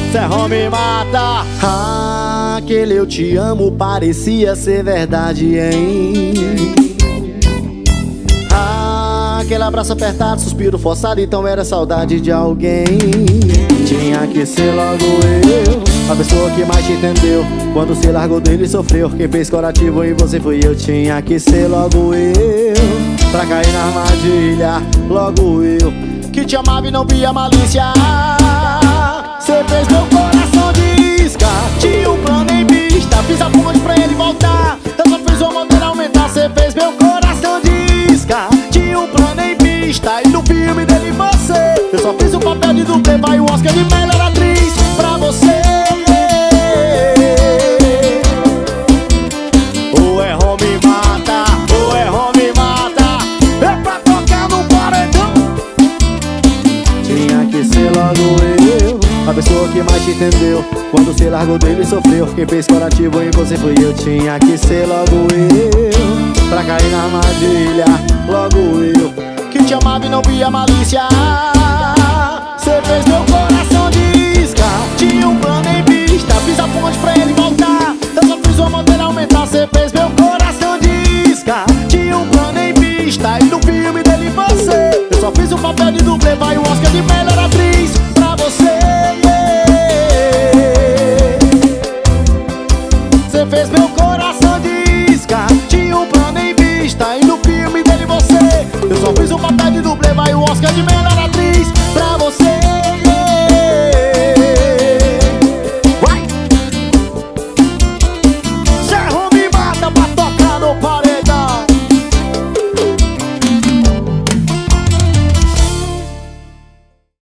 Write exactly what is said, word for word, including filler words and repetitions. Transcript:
Serrão me mata. Ah, aquele eu te amo parecia ser verdade, hein? Ah, aquele abraço apertado, suspiro forçado, então era saudade de alguém. Tinha que ser logo eu, a pessoa que mais te entendeu. Quando se largou dele e sofreu, quem fez corativo em você fui eu. Tinha que ser logo eu, pra cair na armadilha. Logo eu, que te amava e não via malícia. Cê fez meu coração de isca, tinha um plano em vista. Fiz a ponte pra ele voltar, eu só fiz o motor aumentar. Cê fez meu coração de isca, tinha um plano em vista. E no filme dele você, eu só fiz o papel de dublê. Vai o Oscar de melhor atriz pra você. O erro me mata, o erro me mata. É pra tocar no paredão. Tinha que ser logo eu, a pessoa que mais te entendeu. Quando se largou dele e sofreu, quem fez corativo em você fui eu. Tinha que ser logo eu, pra cair na armadilha. Logo eu, que te amava e não via malícia. Cê fez meu coração de isca, tinha um plano em vista. Fiz a ponte pra ele voltar, eu só fiz o motor aumentar. Cê fez meu coração de isca, tinha um plano em vista. E no filme dele você, eu só fiz o papel de dublê. Vai o Oscar de melhor atriz pra você. Cê fez meu coração de isca, tinha um plano em vista. E no filme dele você, eu só fiz o papel de dublê. Vai o Oscar de melhor